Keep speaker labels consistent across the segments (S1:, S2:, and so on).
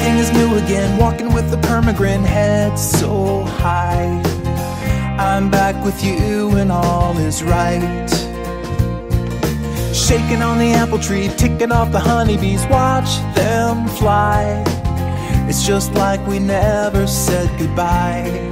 S1: Everything is new again, walking with a permagrin, head so high. I'm back with you and all is right. Shaking on the apple tree, ticking off the honeybees, watch them fly. It's just like we never said goodbye.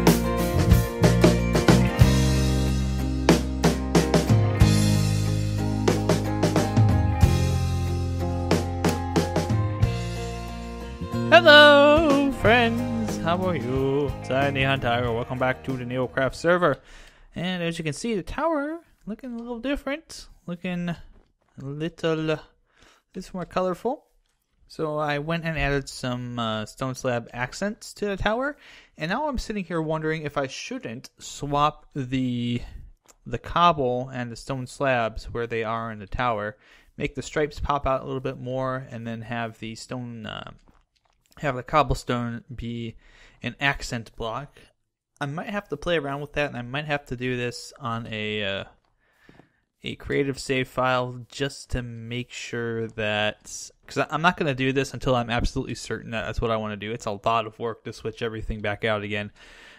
S2: Hello, friends. How are you? It's NihonTiger. Welcome back to the NeoCraft server. And as you can see, the tower looking a little different, looking a little more colorful. So I went and added some stone slab accents to the tower, and now I'm sitting here wondering if I shouldn't swap the cobble and the stone slabs where they are in the tower, make the stripes pop out a little bit more, and then have the stone. Have the cobblestone be an accent block. I might have to play around with that, and I might have to do this on a creative save file just to make sure that, because I'm not going to do this until I'm absolutely certain that that's what I want to do. It's a lot of work to switch everything back out again.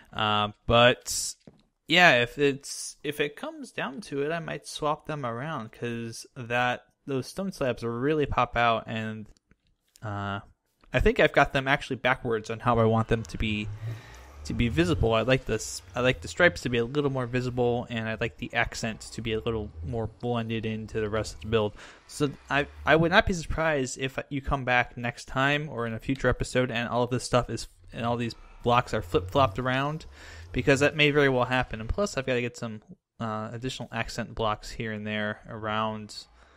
S2: But yeah, if it comes down to it, I might swap them around, because those stone slabs will really pop out, and I think I've got them actually backwards on how I want them to be visible. I like the stripes to be a little more visible, and I like the accents to be a little more blended into the rest of the build. So I would not be surprised if you come back next time or in a future episode and all of this stuff and all these blocks are flip-flopped around, because that may very well happen. And plus, I've got to get some additional accent blocks here and there around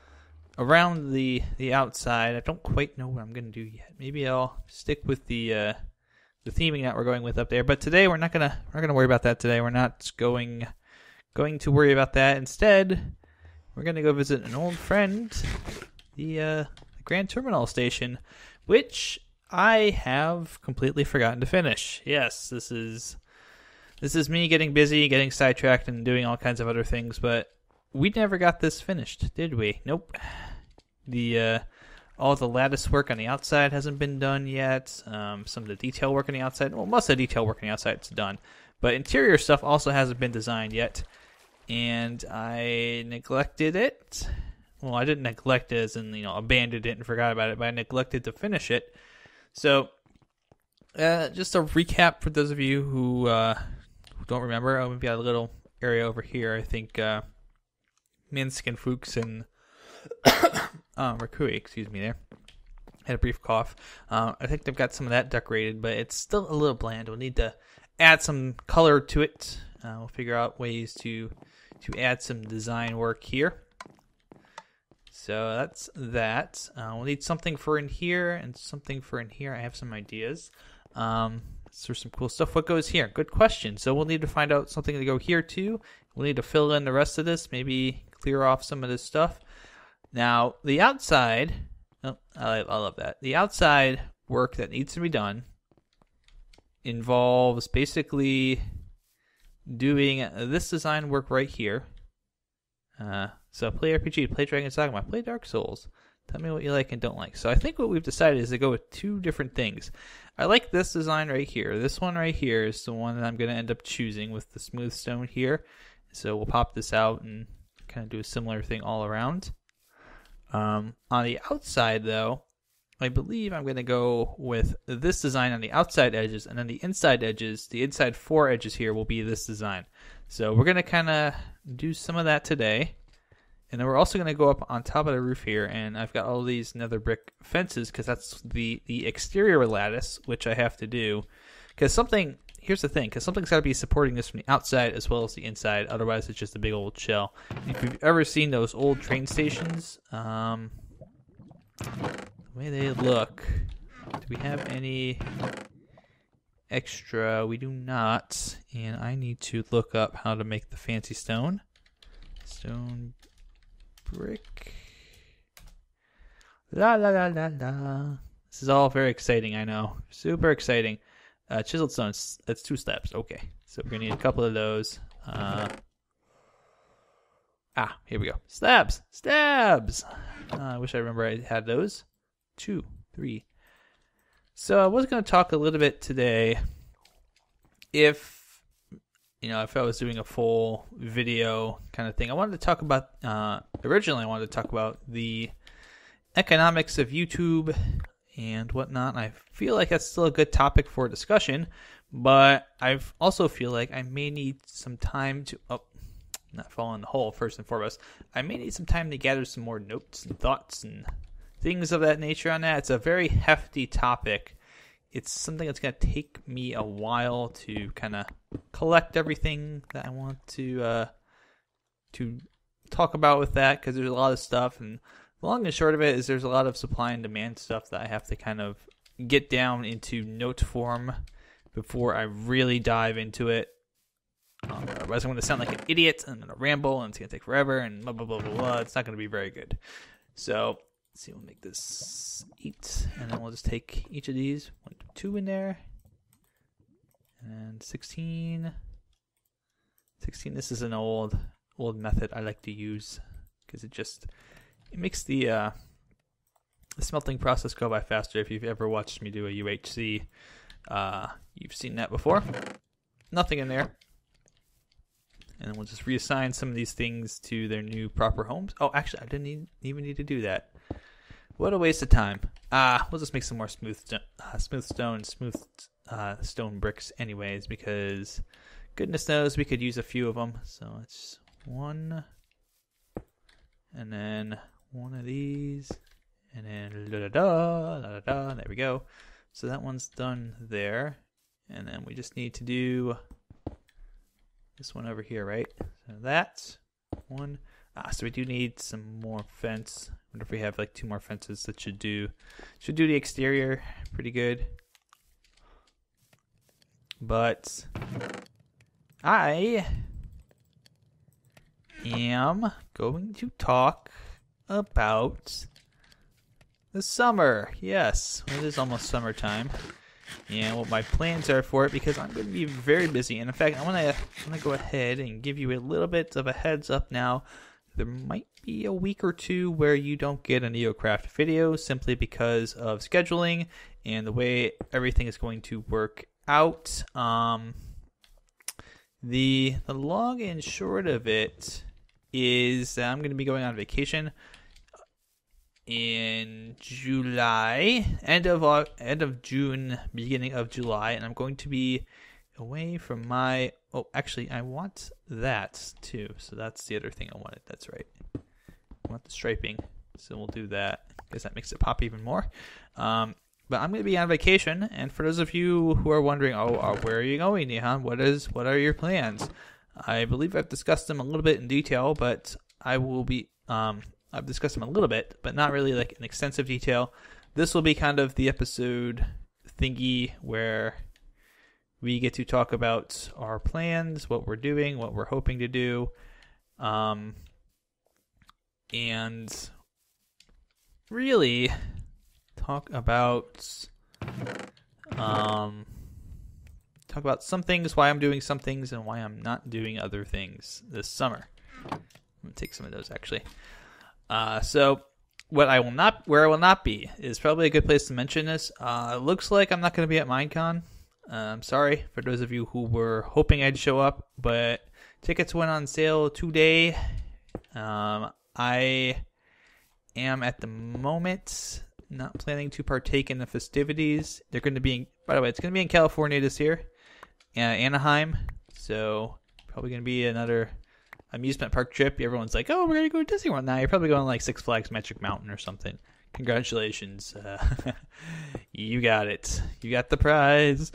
S2: the outside. I don't quite know what I'm going to do yet. Maybe I'll stick with the theming that we're going with up there. But today we're not gonna worry about that today. We're not going to worry about that. Instead, we're going to go visit an old friend, the Grand Terminal Station, which I have completely forgotten to finish. Yes, this is me getting busy, getting sidetracked, and doing all kinds of other things, but we never got this finished, did we? Nope. All the lattice work on the outside hasn't been done yet. Some of the detail work on the outside, well, most of the detail work on the outside is done, but interior stuff also hasn't been designed yet, and I neglected it. Well, I didn't neglect it as in, abandoned it and forgot about it, but I neglected to finish it. So, just a recap for those of you who don't remember. We've got a little area over here. I think Minsk and Fuchs and Rakui, excuse me, there. Had a brief cough. I think they've got some of that decorated, but it's still a little bland. We'll need to add some color to it. We'll figure out ways to add some design work here. So that's that. We'll need something for in here and something for in here. I have some ideas. There's some cool stuff. What goes here? Good question. So we'll need to find out something to go here too. We'll need to fill in the rest of this, maybe clear off some of this stuff. Now, the outside, I love that. The outside work that needs to be done involves basically doing this design work right here. So play RPG, play Dragon's Dogma, play Dark Souls. Tell me what you like and don't like. So I think what we've decided is to go with two different things. I like this design right here. This one right here is the one that I'm going to end up choosing with the smooth stone here. So we'll pop this out and kind of do a similar thing all around. On the outside, though, I believe I'm going to go with this design on the outside edges, and then the inside edges, the inside four edges here will be this design. So we're going to kind of do some of that today. And then we're also going to go up on top of the roof here, and I've got all these nether brick fences because that's the exterior lattice, which I have to do. Because here's the thing, because something's got to be supporting this from the outside as well as the inside, otherwise it's just a big old shell. If you've ever seen those old train stations, the way they look, do we have any extra? We do not, and I need to look up how to make the fancy stone. Stone brick. La la la la la. This is all very exciting, I know. Super exciting. Chiseled stone, that's 2 slabs. Okay, so we're going to need a couple of those. Here we go. Slabs! I wish I remember I had those. 2, 3. So I was going to talk a little bit today if I was doing a full video kind of thing. I wanted to talk about, originally I wanted to talk about the economics of YouTube and whatnot. I feel like that's still a good topic for discussion, but I also feel like I may need some time to, not fall in the hole first and foremost. I may need some time to gather some more notes and thoughts and things of that nature on that. It's a very hefty topic. It's something that's going to take me a while to kind of collect everything that I want to talk about with that, because there's a lot of stuff, and the long and short of it is there's a lot of supply and demand stuff that I have to kind of get down into note form before I really dive into it. Otherwise I'm going to sound like an idiot and I'm going to ramble and it's going to take forever and blah, blah, blah, blah, blah. It's not going to be very good. So let's see, we'll make this 8, and then we'll just take each of these, 1, 2 in there, and 16. 16, this is an old method I like to use because it makes the smelting process go by faster. If you've ever watched me do a UHC, you've seen that before. Nothing in there. And then we'll just reassign some of these things to their new proper homes. Oh, actually, I didn't even need to do that. What a waste of time. We'll just make some more smooth stone bricks anyways, because goodness knows we could use a few of them. So it's 1, and then 1 of these, and then there we go. So that one's done there, and then we just need to do this one over here, right? So that's 1. So we do need some more fence. I wonder if we have like 2 more fences that should do the exterior pretty good. But I am going to talk about the summer. Yes, it is almost summertime. And what my plans are for it, because I'm going to be very busy. And in fact, I want to go ahead and give you a little bit of a heads up now. There might be a week or 2 where you don't get a NeoCraft video simply because of scheduling and the way everything is going to work out. The long and short of it is that I'm going to be going on vacation in July, end of June, beginning of July, and I'm going to be away from my. Oh, actually, I want that too. So that's the other thing I wanted. That's right. I want the striping, so we'll do that because that makes it pop even more. But I'm going to be on vacation, and for those of you who are wondering, where are you going, Nihon? What are your plans? I believe I've discussed them a little bit in detail, but I will be. I've discussed them a little bit, but not really like in extensive detail. This will be kind of the episode thingy where we get to talk about our plans, what we're doing, what we're hoping to do, and really talk about some things, why I'm doing some things, and why I'm not doing other things this summer. I'm gonna take some of those actually. So where I will not be is probably a good place to mention this. It looks like I'm not going to be at Minecon. I'm sorry for those of you who were hoping I'd show up, but tickets went on sale today. I am at the moment not planning to partake in the festivities. They're going to be, by the way, it's going to be in California this year, Anaheim. So probably going to be another amusement park trip. Everyone's like, oh, we're going to go to Disney World now. You're probably going like Six Flags Magic Mountain or something. Congratulations. You got it. You got the prize.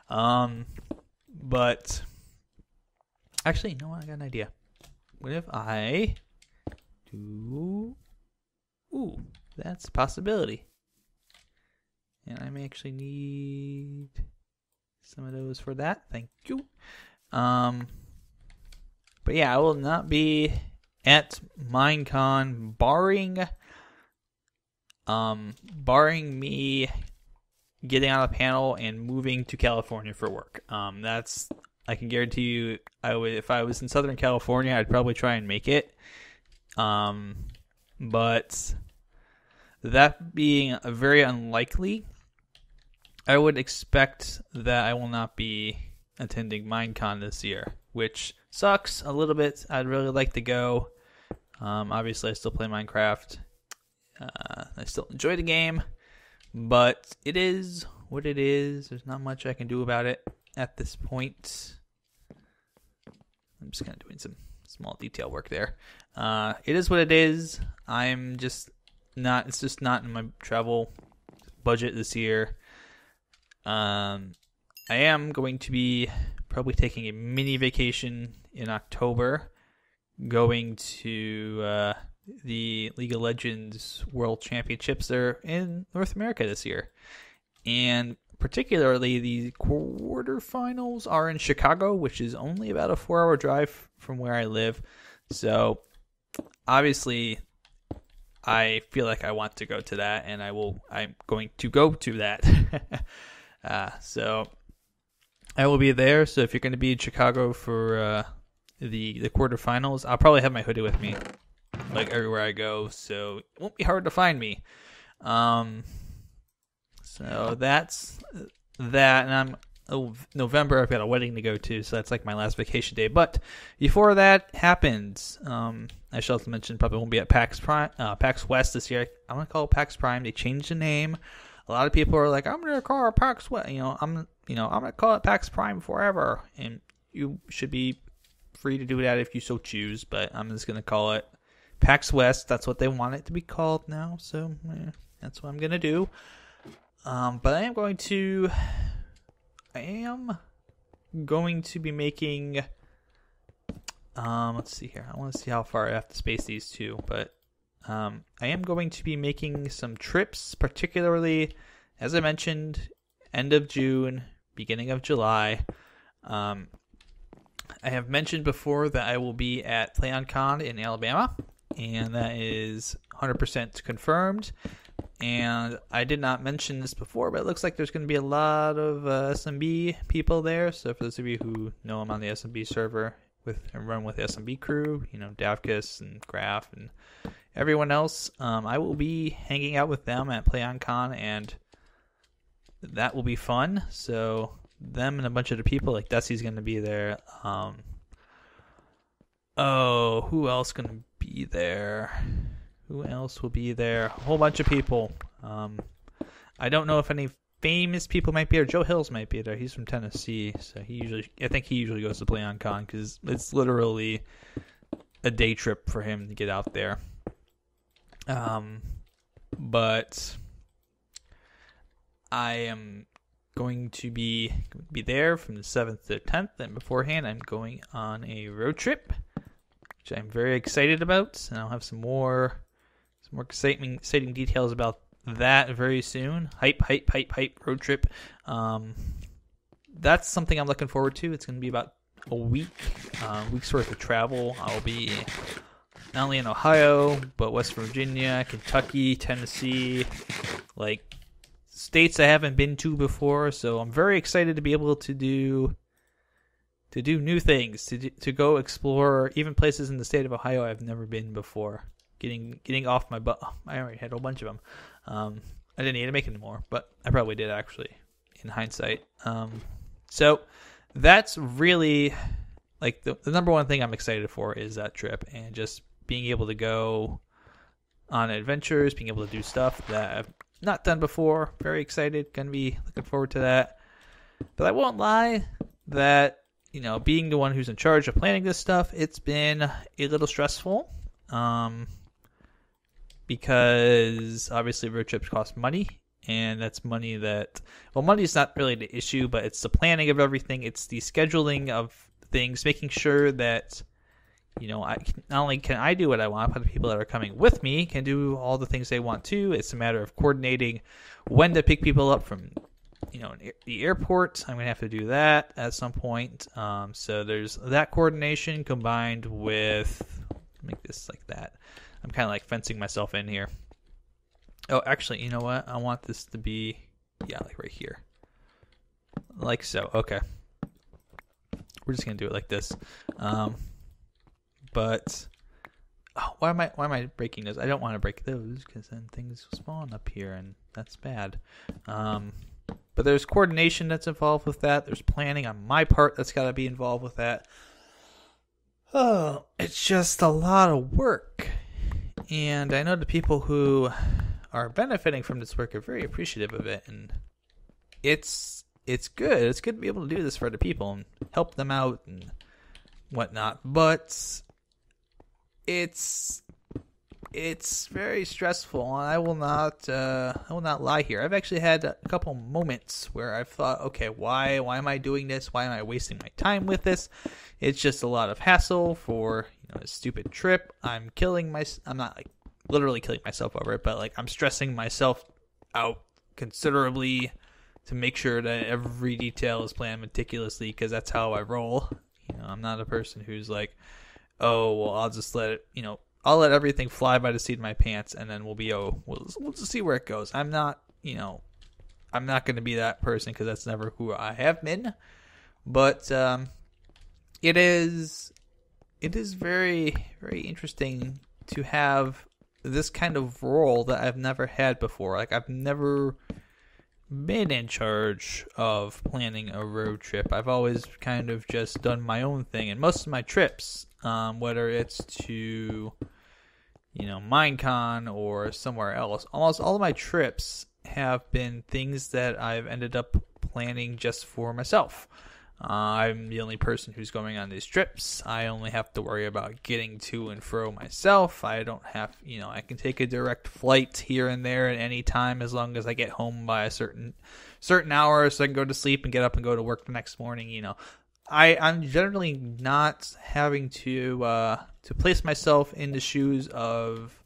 S2: But actually, you know what? I got an idea. What if I do... Ooh, that's a possibility. And I may actually need some of those for that. Thank you. But yeah, I will not be at Minecon barring me getting on a panel and moving to California for work. That's, I can guarantee you, if I was in Southern California, I'd probably try and make it. But that being very unlikely, I would expect that I will not be attending Minecon this year, which sucks a little bit. I'd really like to go. Obviously, I still play Minecraft. I still enjoy the game, but it is what it is. There's not much I can do about it at this point. I'm just kind of doing some small detail work there. It is what it is. I'm just not. It's just not in my travel budget this year. I am going to be probably taking a mini vacation in October, going to the League of Legends World Championships there in North America this year. And particularly the quarterfinals are in Chicago, which is only about a 4-hour drive from where I live. So obviously I feel like I want to go to that, and I'm going to go to that. So I will be there. So if you're going to be in Chicago for the quarterfinals, I'll probably have my hoodie with me, like everywhere I go. So it won't be hard to find me. So that's that, and November I've got a wedding to go to, so that's like my last vacation day. But before that happens, I should also mention probably won't be at PAX West this year. I'm gonna call it PAX Prime. They changed the name. A lot of people are like, I'm gonna call it PAX West. I'm gonna call it PAX Prime forever, and you should be free to do that if you so choose. But I'm just gonna call it PAX West. That's what they want it to be called now, so that's what I'm gonna do. But I am going to be making, let's see here. I want to see how far I have to space these two, but I am going to be making some trips, particularly, as I mentioned, end of June, beginning of July. I have mentioned before that I will be at PlayOnCon in Alabama, and that is 100% confirmed. And I did not mention this before, but it looks like there's going to be a lot of SMB people there. So for those of you who know I'm on the SMB server and run with the SMB crew, Davkus and Graf and everyone else, I will be hanging out with them at PlayOnCon, and that will be fun. So them and a bunch of the people, like Dusty's going to be there. Who else going to be there? Who else will be there? A whole bunch of people. I don't know if any famous people might be there. Joe Hills might be there. He's from Tennessee, so I think he usually goes to PlayOnCon because it's literally a day trip for him to get out there. But I am going to be there from the 7th to the 10th, and beforehand I'm going on a road trip, which I'm very excited about, and I'll have some more exciting details about that very soon. Hype road trip. That's something I'm looking forward to. It's going to be about a week's worth of travel. I'll be not only in Ohio, but West Virginia, Kentucky, Tennessee, like states I haven't been to before. So I'm very excited to be able to do new things, to go explore even places in the state of Ohio I've never been before. Getting off my butt. I already had a whole bunch of them. I didn't need to make any more, but I probably did actually, in hindsight. So that's really like the number one thing I'm excited for is that trip, and just being able to go on adventures, being able to do stuff that I've not done before. Very excited. Gonna be looking forward to that. But I won't lie that, being the one who's in charge of planning this stuff, it's been a little stressful. Because obviously road trips cost money, and that's money money is not really the issue, but it's the planning of everything. It's the scheduling of things, making sure that, not only can I do what I want, but the people that are coming with me can do all the things they want too. It's a matter of coordinating when to pick people up from, the airport. I'm going to have to do that at some point. So there's that coordination combined with, make this like that. I'm kind of like fencing myself in here. Oh, actually, you know what? I want this to be, like right here. Like so. Okay. We're just going to do it like this. But why am I breaking those? I don't want to break those because then things spawn up here, and that's bad. But there's coordination that's involved with that. There's planning on my part that's got to be involved with that. Oh, it's just a lot of work. And I know the people who are benefiting from this work are very appreciative of it. And it's good. It's good to be able to do this for other people and help them out and whatnot. But it's very stressful, and I will not lie here. I've actually had a couple moments where I've thought, okay, why am I doing this? Why am I wasting my time with this? It's just a lot of hassle for a stupid trip. I'm not like literally killing myself over it, but like I'm stressing myself out considerably to make sure that every detail is planned meticulously, because that's how I roll. I'm not a person who's like, oh, well, I'll just let it, I'll let everything fly by the seat of my pants, and then we'll just see where it goes. I'm not going to be that person, because that's never who I have been. But it is very, very interesting to have this kind of role that I've never had before. Like, I've never been in charge of planning a road trip. I've always kind of just done my own thing, and most of my trips, whether it's to Minecon or somewhere else, almost all of my trips have been things that I've ended up planning just for myself. I'm the only person who's going on these trips. I only have to worry about getting to and fro myself. I don't have, I can take a direct flight here and there at any time, as long as I get home by a certain hour, so I can go to sleep and get up and go to work the next morning. I'm generally not having to place myself in the shoes of,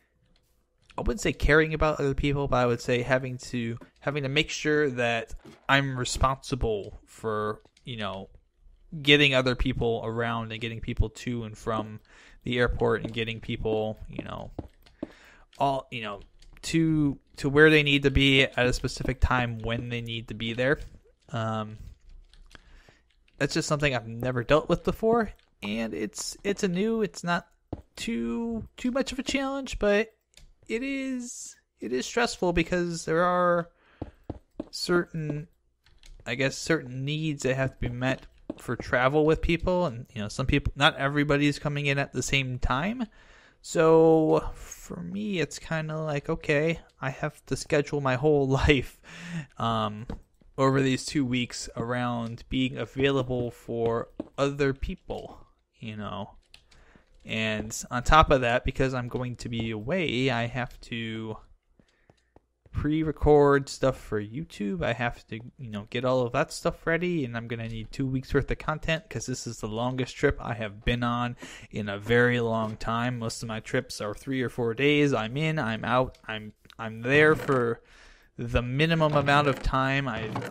S2: I wouldn't say caring about other people, but I would say having to make sure that I'm responsible for, getting other people around and getting people to and from the airport, and getting people, all, to where they need to be at a specific time when they need to be there. That's just something I've never dealt with before, and it's not too much of a challenge, but it is stressful, because there are certain needs that have to be met for travel with people, and some people, not everybody's coming in at the same time. So for me, it's kind of like, okay, I have to schedule my whole life over these 2 weeks around being available for other people, And on top of that, because I'm going to be away, I have to pre-record stuff for YouTube. I have to, get all of that stuff ready, and I'm going to need 2 weeks worth of content, because this is the longest trip I have been on in a very long time. Most of my trips are 3 or 4 days. I'm in, I'm out, I'm there for the minimum amount of time.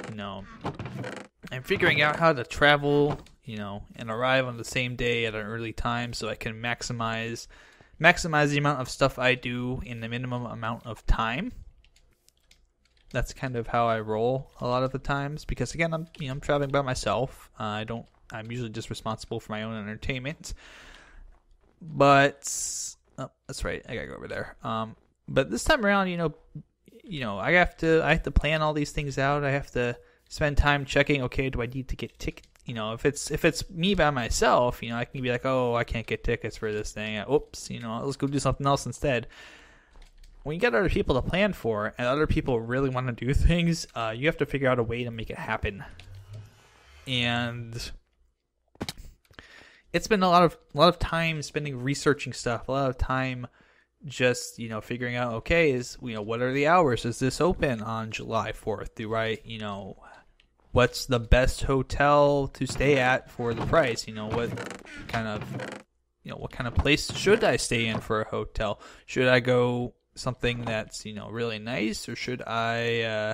S2: I'm figuring out how to travel, and arrive on the same day at an early time, so I can maximize the amount of stuff I do in the minimum amount of time. That's kind of how I roll a lot of the times, because again, I'm traveling by myself. I'm usually just responsible for my own entertainment. But that's right, I gotta go over there. But this time around, I have to plan all these things out. I have to spend time checking, okay, do I need to get tickets? If it's me by myself, I can be like, oh, I can't get tickets for this thing. Oops, let's go do something else instead. When you get other people to plan for, and other people really want to do things, you have to figure out a way to make it happen. And it's been a lot of time spending researching stuff, a lot of time just, figuring out, okay, what are the hours? Is this open on July 4th? Do I, what's the best hotel to stay at for the price? What kind of place should I stay in for a hotel? Should I go something that's, really nice, or should I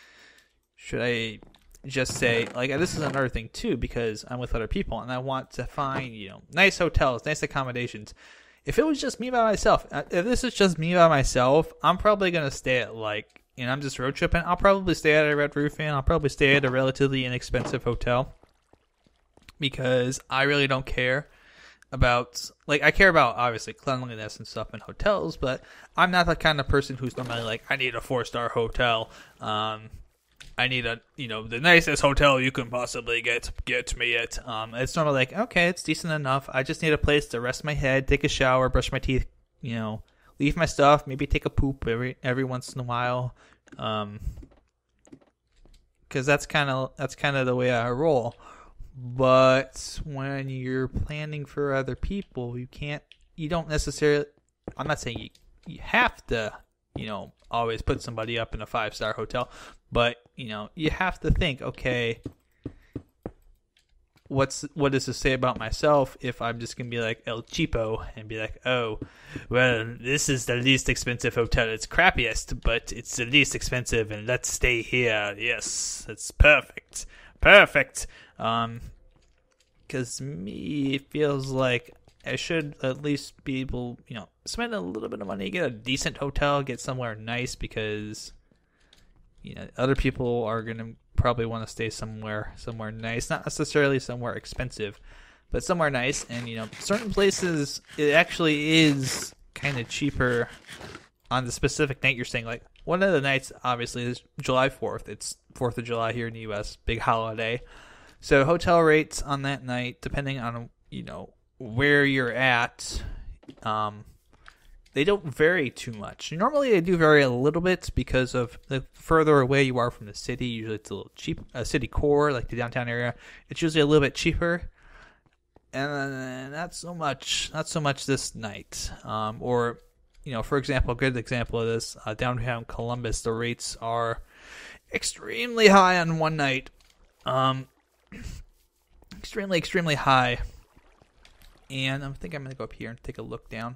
S2: just say, like, this is another thing too, because I'm with other people and I want to find, nice hotels, nice accommodations. If it was just me by myself, if this is just me by myself, I'm probably going to stay at I'm just road tripping, I'll probably stay at a Red Roof Inn. I'll probably stay at a relatively inexpensive hotel, because I really don't care about, I care about, obviously, cleanliness and stuff in hotels, but I'm not the kind of person who's normally like, I need a 4-star hotel. I need the nicest hotel you can possibly get me it. It's normally like, okay, it's decent enough. I just need a place to rest my head, take a shower, brush my teeth, leave my stuff, maybe take a poop every once in a while. Because that's kind of the way I roll. But when you're planning for other people, you don't necessarily, I'm not saying you have to, always put somebody up in a 5-star hotel, but, you have to think, okay, what does this say about myself if I'm just going to be like El Cheapo and be like, oh, well, this is the least expensive hotel. It's crappiest, but it's the least expensive, and let's stay here. Yes, it's perfect. Perfect. Because me, it feels like I should at least be able, spend a little bit of money, get a decent hotel, get somewhere nice, because, other people are going to probably want to stay somewhere nice, not necessarily somewhere expensive, but somewhere nice. And, certain places, it actually is kind of cheaper on the specific night you're staying. Like, one of the nights, obviously, is July 4th. It's 4th of July here in the U.S., big holiday. So hotel rates on that night, depending on, where you're at, they don't vary too much. Normally they do vary a little bit because of the further away you are from the city. Usually it's a little cheap. City core, like the downtown area, it's usually a little bit cheaper. And not so much this night. Or, for example, a good example of this, downtown Columbus, the rates are extremely high on one night. Extremely high. And I think I'm going to go up here and take a look down.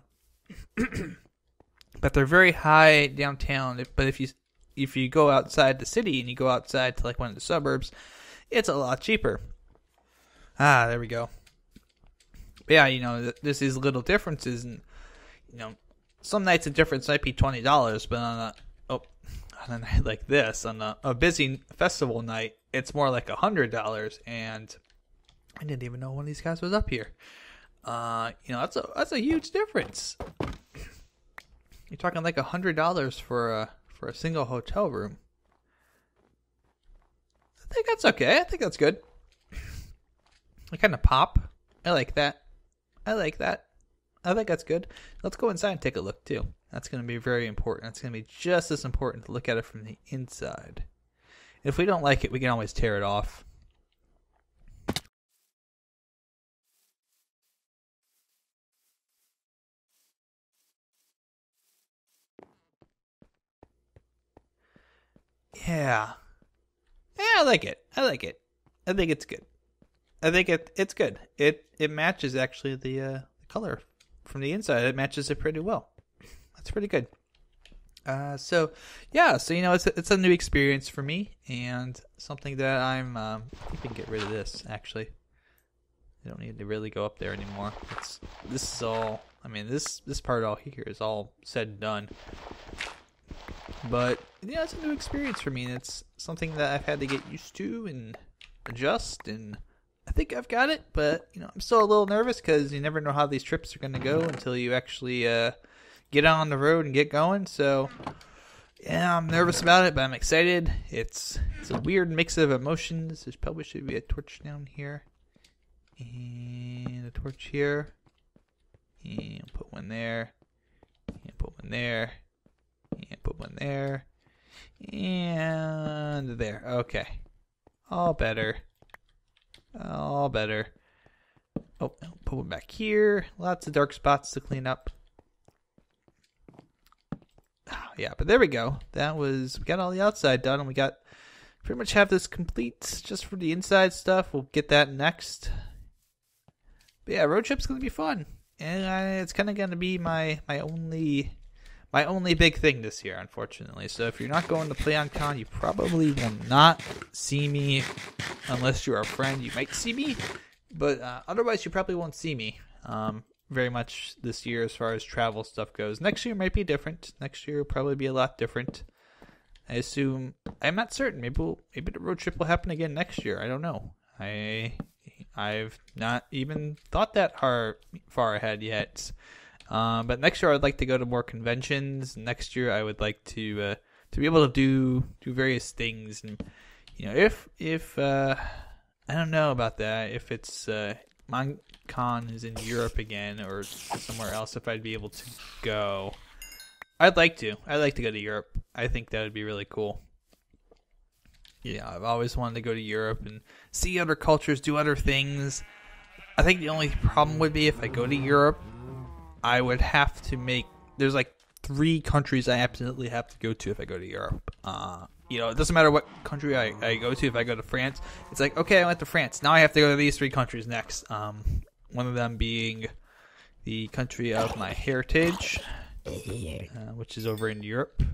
S2: But they're very high downtown. But if you go outside the city and you go outside to like one of the suburbs, it's a lot cheaper. There we go. But yeah, there's these little differences. And, some nights the difference might be $20, but on a night like this, on a busy festival night, it's more like $100. And I didn't even know one of these guys was up here. That's a huge difference. You're talking like $100 for a single hotel room. I think that's okay. I think that's good. I kind of pop. I like that. I think that's good. Let's go inside and take a look too. That's going to be very important. It's going to be just as important to look at it from the inside. If we don't like it, we can always tear it off. Yeah, I like it. I think it's good. I think it's good. It matches actually the color from the inside. It matches it pretty well. That's pretty good. So it's a new experience for me, and something that I'm. I think we can get rid of this. Actually, I don't need to really go up there anymore. This is all. I mean, this part all here is all said and done. But it's a new experience for me, and it's something that I've had to get used to and adjust, and I think I've got it, but I'm still a little nervous because you never know how these trips are going to go until you actually get on the road and get going. So yeah, I'm nervous about it, but I'm excited. It's a weird mix of emotions. There probably should be a torch down here and a torch here, and put one there, and put one there. And put one there. And there. Okay. All better. Oh, put one back here. Lots of dark spots to clean up. Yeah, but there we go. We got all the outside done, and we got pretty much have this complete just for the inside stuff. We'll get that next. But yeah, road trip's going to be fun. And it's kind of going to be my only big thing this year, unfortunately. So if you're not going to PlayOnCon, you probably will not see me unless you're a friend. You might see me, but otherwise you probably won't see me very much this year as far as travel stuff goes. Next year might be different. Next year will probably be a lot different. I assume. I'm not certain. Maybe the road trip will happen again next year. I don't know. I've not even thought that far ahead yet. But next year I'd like to go to more conventions. Next year I would like to be able to do various things and You know, if I don't know about that. If it's Minecon is in Europe again or somewhere else, if I'd be able to go. I'd like to. I'd like to go to Europe. I think that would be really cool. Yeah, I've always wanted to go to Europe and see other cultures, do other things. I think the only problem would be if I go to Europe, I would have to make... There's like 3 countries I absolutely have to go to if I go to Europe. You know, it doesn't matter what country I go to. If I go to France, it's like, okay, I went to France. Now I have to go to these 3 countries next. One of them being the country of my heritage, which is over in Europe.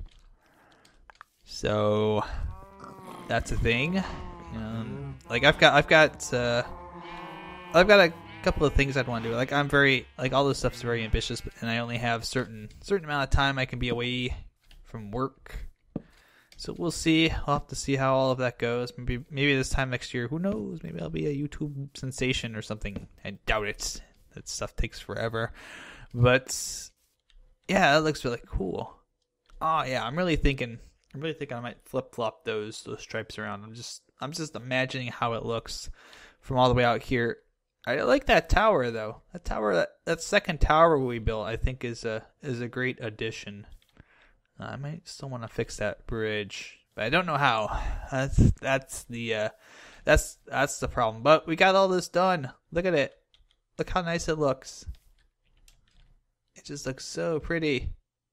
S2: So that's a thing. Like I've got a couple of things I'd want to do. Like I'm very all this stuff's very ambitious, and I only have certain amount of time I can be away from work. So we'll see. I'll have to see how all of that goes. Maybe this time next year, who knows? Maybe I'll be a YouTube sensation or something. I doubt it. That stuff takes forever. But yeah, that looks really cool. Oh yeah, I'm really thinking I might flip-flop those stripes around. I'm just imagining how it looks from all the way out here. I like that tower though. That second tower we built, I think is a great addition. I might still want to fix that bridge, but I don't know how. That's the problem. But we got all this done. Look at it. Look how nice it looks. It just looks so pretty.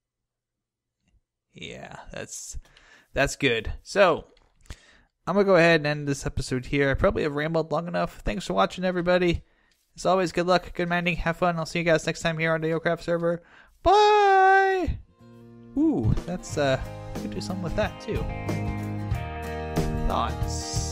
S2: Yeah, that's good. So I'm gonna go ahead and end this episode here. I probably have rambled long enough. Thanks for watching, everybody. As always, good luck, good mining, have fun. I'll see you guys next time here on the NeoCraft server. Bye. Ooh, that's we could do something with that too. Thoughts.